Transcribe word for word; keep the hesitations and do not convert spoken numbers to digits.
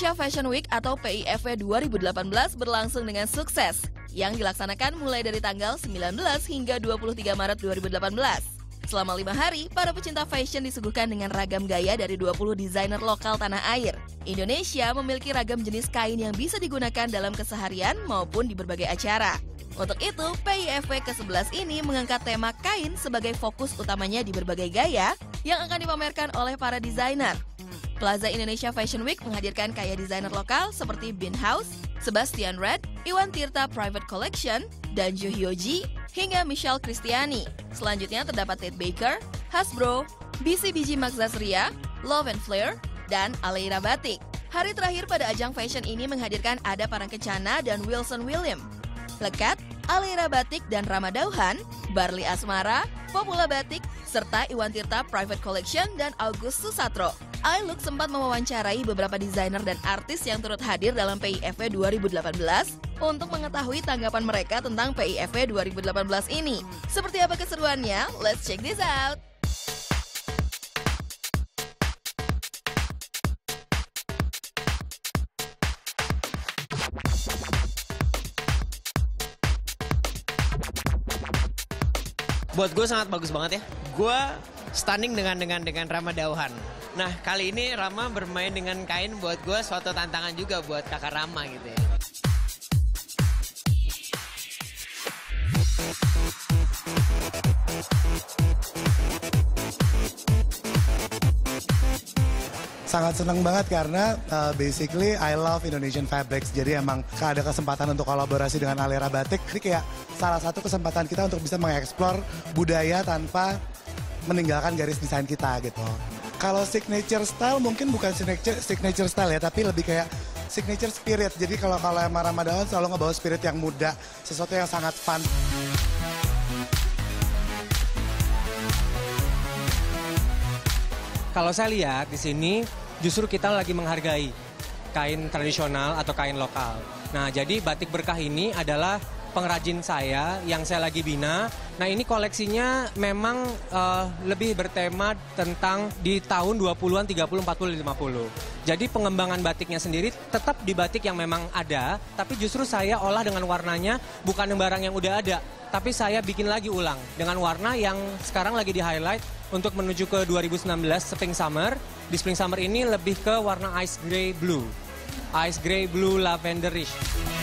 Indonesia Fashion Week atau P I F W dua ribu delapan belas berlangsung dengan sukses yang dilaksanakan mulai dari tanggal sembilan belas hingga dua puluh tiga Maret dua ribu delapan belas. Selama lima hari, para pecinta fashion disuguhkan dengan ragam gaya dari dua puluh desainer lokal tanah air. Indonesia memiliki ragam jenis kain yang bisa digunakan dalam keseharian maupun di berbagai acara. Untuk itu, P I F W ke sebelas ini mengangkat tema kain sebagai fokus utamanya di berbagai gaya yang akan dipamerkan oleh para desainer. Plaza Indonesia Fashion Week menghadirkan karya desainer lokal seperti Bean House, Sebastian Red, Iwan Tirta Private Collection, Danjo Hyoji, hingga Michelle Christiani. Selanjutnya terdapat Ted Baker, Hasbro, B C B G Max Zasria, Love and Flare, dan Aleira Batik. Hari terakhir pada ajang fashion ini menghadirkan Ada Parang Kencana dan Wilson William, Lekat, Aleira Batik dan Rama Dauhan, Barli Asmara, Popula Batik, serta Iwan Tirta Private Collection dan August Susatro. iLook sempat mewawancarai beberapa desainer dan artis yang turut hadir dalam P I F W dua ribu delapan belas untuk mengetahui tanggapan mereka tentang P I F W dua ribu delapan belas ini. Seperti apa keseruannya? Let's check this out! Buat gue sangat bagus banget ya. Gue stunning dengan dengan dengan Rama Dauhan. Nah, kali ini Rama bermain dengan kain buat gue suatu tantangan juga buat kakak Rama gitu ya. Sangat senang banget karena uh, basically I love Indonesian fabrics. Jadi emang ada kesempatan untuk kolaborasi dengan Aleira Batik. Ini kayak salah satu kesempatan kita untuk bisa mengeksplor budaya tanpa meninggalkan garis desain kita gitu. Kalau signature style mungkin bukan signature, signature style ya, tapi lebih kayak signature spirit. Jadi kalau kalau emang Ramadan selalu ngebawa spirit yang muda, sesuatu yang sangat fun. Kalau saya lihat di sini justru kita lagi menghargai kain tradisional atau kain lokal. Nah, jadi batik berkah ini adalah pengrajin saya yang saya lagi bina. Nah, ini koleksinya memang uh, lebih bertema tentang di tahun dua puluhan, tiga puluh, empat puluh, lima puluh. Jadi pengembangan batiknya sendiri tetap di batik yang memang ada, tapi justru saya olah dengan warnanya bukan barang yang udah ada, tapi saya bikin lagi ulang dengan warna yang sekarang lagi di-highlight untuk menuju ke dua ribu sembilan belas Spring Summer. Di Spring Summer ini lebih ke warna ice gray blue. Ice gray blue lavenderish.